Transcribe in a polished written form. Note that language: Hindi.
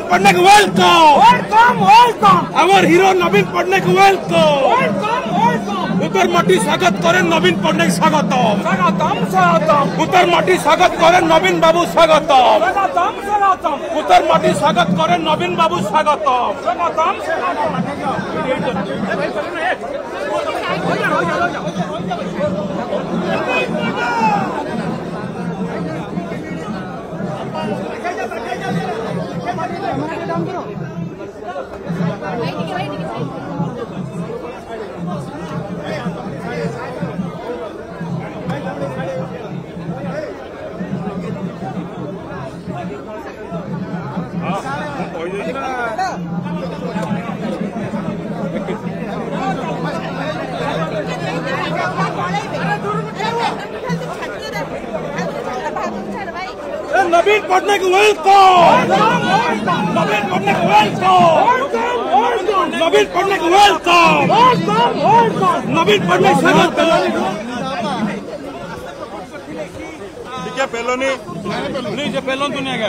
Patnaik welcome our hero Naveen Patnaik welcome उत्तर माटी स्वागत करें नवीन पटनायक स्वागतम उत्तर माटी स्वागत करें नवीन बाबू स्वागतम उत्तर माटी स्वागत करें नवीन बाबू स्वागतम Naveen Patnaik welcome Naveen Patnaik welcome Naveen Patnaik welcome Naveen Patnaik स्वागत ठीक है पहलो नहीं जो पहलो तो नहीं गया